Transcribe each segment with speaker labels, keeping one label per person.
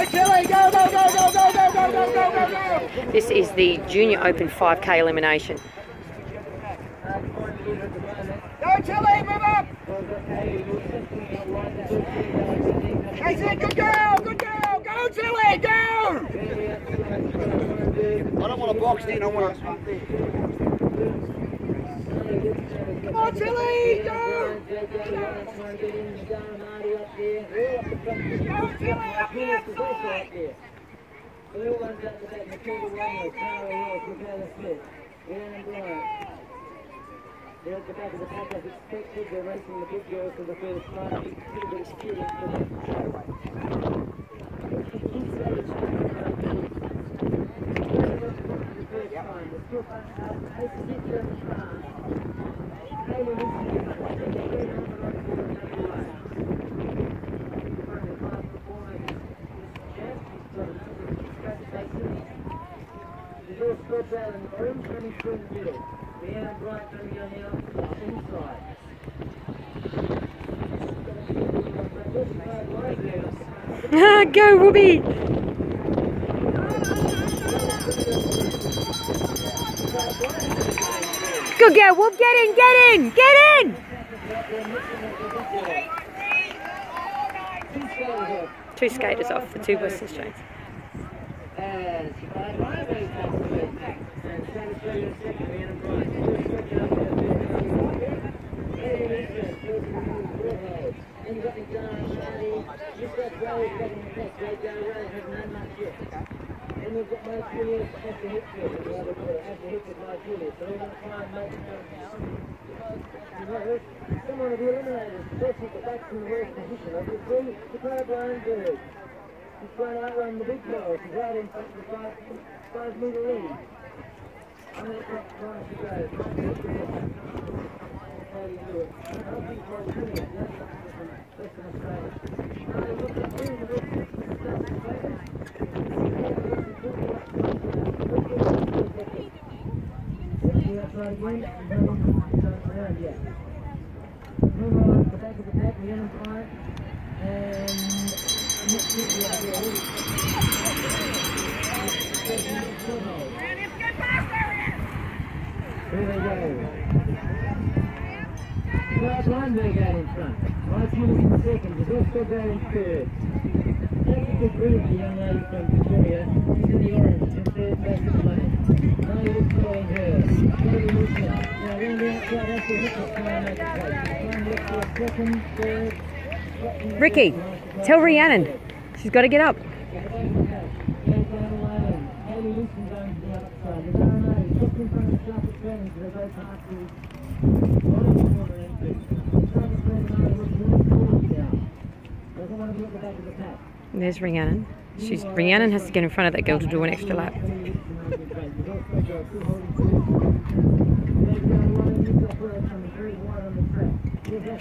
Speaker 1: This is the Junior Open 5K elimination.
Speaker 2: Go Chile, move up! Casey, good girl, go Chile, go! I don't want to box in, I want to... Come on Chile, go! Go Chile, up the outside!
Speaker 3: They're at the back of the pack as expected. They're racing the big girls for the first time. A little bit of steering for them. The door spreads out in the orange running through the middle. Brianna Bright coming on the inside.
Speaker 1: Go, Ruby! Good girl, Whoop, get in! Two skaters off, the two Western Straits.
Speaker 3: And we've got Mike Julius at the hip field, the other player at the hip with Mike Julius. So we're going to try and make someone will be eliminated, especially at the back from the worst position. As you see, the Dakota Bryanberg. He's trying to outrun the big girls. He's right in front of the 5-metre lead. I'm going to try to go. How do you do it? I don't think Mike Julius, the other one from Western Australia. Again, around yet. Move on to the back of the pack, the end front, and here they go. Clark Lundberg out in front. Mike Julius in second. Tedesco out in third. Jessica Green, the young lady from Victoria, she's in the orange, in third back of the lane. Now you're following her.
Speaker 1: Ricky, tell Rhiannon, she's got to get up. There's Rhiannon. Rhiannon has to get in front of that girl to do an extra lap.
Speaker 3: A lot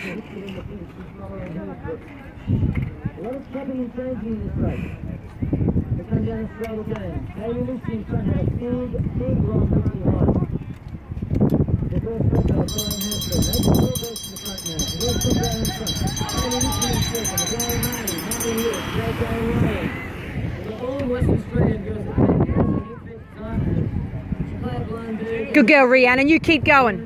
Speaker 3: of chopping and changing in this race. They come down straight again. Hayley Lucy in front had a big long hit behind. The first race are following her through. They can all go to the front now. The rest come down in front. Hayley Lucy in second. The Gary Marty, Marty Lewis, Joe Gary Ryan. And all Western Australian girls are taking.
Speaker 1: Good girl, Rhiannon. You keep going.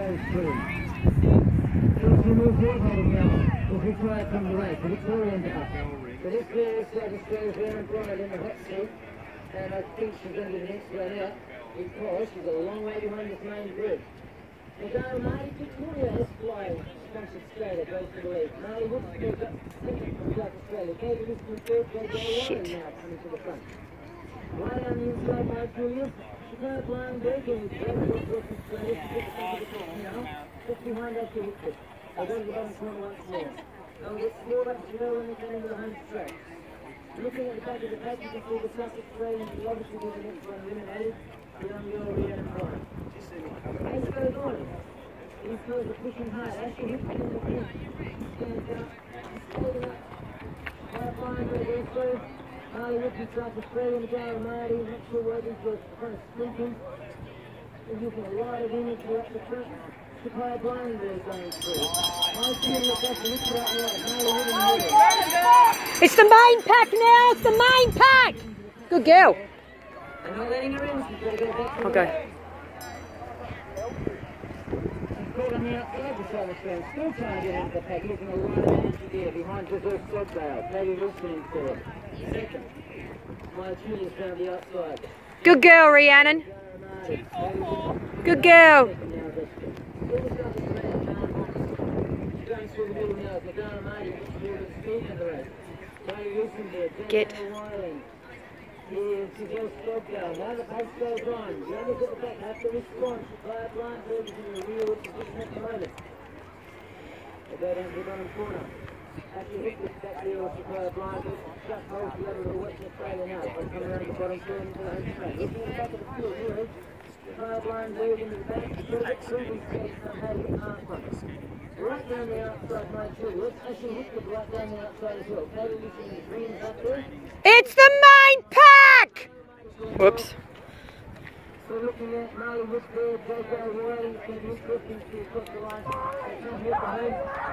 Speaker 3: Try from the race, the Victorian bar. So this player is Australia's Rhiannon Bryant in the hot seat, and I think she's going to be the next one out because she's got a long way behind this main group. Now, Marty Victoria is flying from Australia, goes to the lead. Marty Woods goes up second from South Australia. Katie Liston third, Joe Ryan now coming to the front. Right on the inside, Mike Julius. She's not flying big, and it's very good for Australia to get the front of the front now. Just behind us to Wicked. I'll go to the bottom corner once more. I'll get small up to know when they come into the home stretch. Looking at the back of the pack, you can see the South Australian will obviously be the next one eliminated. The young girl Rhiannon Bryant. Ace goes on. These girls are pushing hard. Ashley hits in the pin. Stands up. Holding up. Bryant goes also. Marley Woods in South Australia. Nagara Marty. Not sure where these girls are kind of sprinting. They're using a lot of energy up the front. Chicago Blind is going through. My Julius Ashley Hicks right now. Marley Wood in the middle.
Speaker 1: It's the main pack now. It's the main pack. Good girl.
Speaker 3: I'm not letting her in. She's got to go back to the
Speaker 1: Okay.
Speaker 3: right. Caught on the outside the South Australian, still trying to get into the pack, using a lot of energy there behind Brazil Scottsdale. Paddy Wilson into second. My Julius round the outside.
Speaker 1: Good girl, Rhiannon. Good girl.
Speaker 3: Going through the middle now, Madonna Marty, speed in the race. Paddy Wilson there,
Speaker 1: Get.
Speaker 3: Here's Brazil Scottsdale. Now the pace goes on. The others at the back have to respond. Chicago Blind is in the rear position at the moment. They go down to the bottom corner. Actually hit this back there with Chicago Blind. Just holds the other of the Western Australia now. They come around the bottom corner into the home straight. Looking at the back of the field here. Chicago Blind lead in the back. Proving steady somehow to get past one. Right down the outside, my Julius. Actually hit the right down the outside as well. Paddy Wilson is green back there.
Speaker 1: It's the main pack. Whoops.
Speaker 3: So looking at Marley Wood there, Joko Royal, it's going to be interesting to cross the line. They come here for home.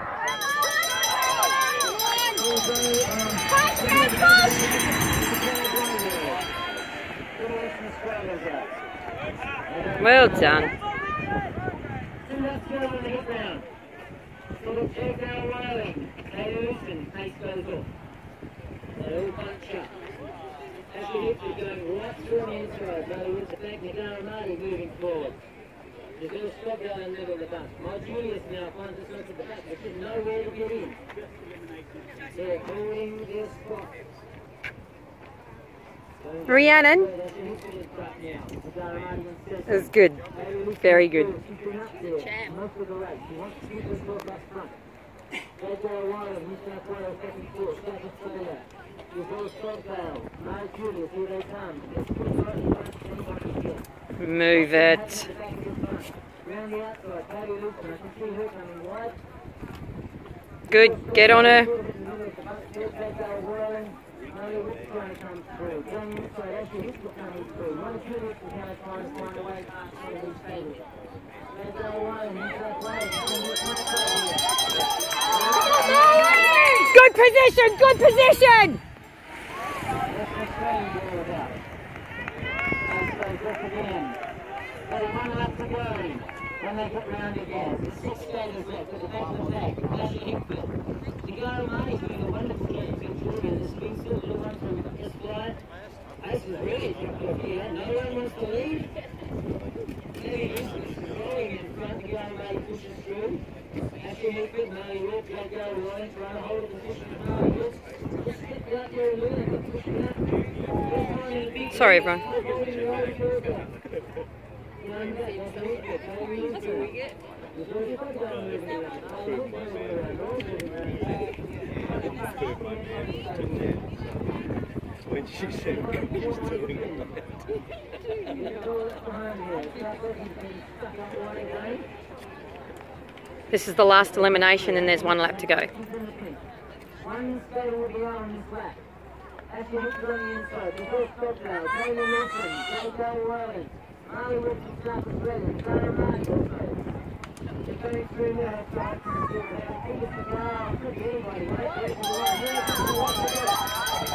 Speaker 1: Well done.
Speaker 3: Two laps go on the hit round. Sort of Joko Royal, Paddy Wilson, pace goes off. They all bunch up. Ashley Hicks is going right through on the inside. Marley Wood's back, Madonna Marty moving forward. There's a little stop down in the middle of the bunch. My Julius now finds herself at the back, but she's nowhere to get in. They're holding their spot.
Speaker 1: Rhiannon is good. Very good.
Speaker 3: She's been up there most of the race. She wants to keep herself up front. Joko Royal, New South Wales, second course, South Australia. Brazil Scottsdale, my Julius, here they come.
Speaker 1: Move it.
Speaker 3: Round the outside, Paddy Wilson, I can see her coming wide.
Speaker 1: Good. Get on her.
Speaker 3: Marley Wood's trying to come through. Down the inside, Ashley Hicks is coming through. My Julius is now trying to find a way past one of these tables. Joko Royal, New South Wales,
Speaker 1: Good position. Good position.
Speaker 3: One lap to go. When they get round again, 6 skaters left at the back of the pack. Ashley Hicks. The guy Marty's doing a wonderful job in through and the speed still little one from this fly. Ace is really jumped off here. No one wants to lead. Paddy Wilson is rolling in front. The guy Marty pushes through. Ashley Hicks, Marley Wood, Joko Royal, trying to hold the position of Marley Wood. Just stick out there a little bit, push it out.
Speaker 1: Sorry, everyone.
Speaker 4: When she said she's doing it.
Speaker 1: This is the last elimination and there's 1 lap to go.
Speaker 3: One skater will be on this lap. Ashley Hicks on the inside. Brazil Scottsdale, Paddy Wilson, Joko Royal, Marley Wood from South Australia, Madonna Marty also. They're going through now, trying to do it. I think it's the guy, could be anybody, right? Here comes the one to go.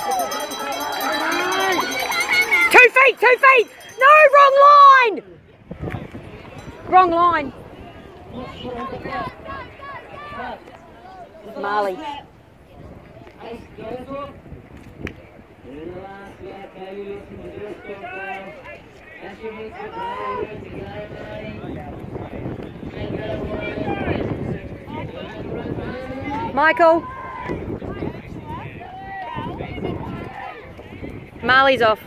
Speaker 1: 2 feet. 2 feet. No, wrong line. Wrong line. Marley.
Speaker 3: Ace goes off. In the last lap, Paddy Wilson, Brazil Scottsdale. Ashley Hicks with Marley Wood, the guy Marty.
Speaker 1: Michael. Marley's off.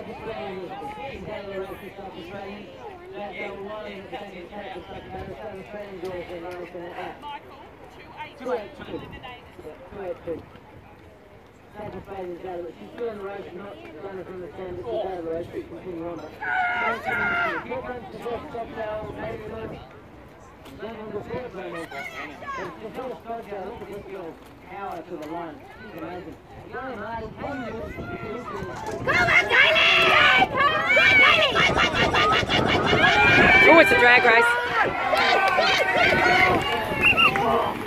Speaker 3: She's still in the race, not running from the stand, but she's out of the race, she's continuing on. Here comes the best Scottsdale, Paddy Wilson. Then on the third moment, and Brazil Scottsdale, look at this girl's power to the line. She's amazing. Young Marty, 10 minutes,
Speaker 1: Oh, it's a drag race.
Speaker 2: Go!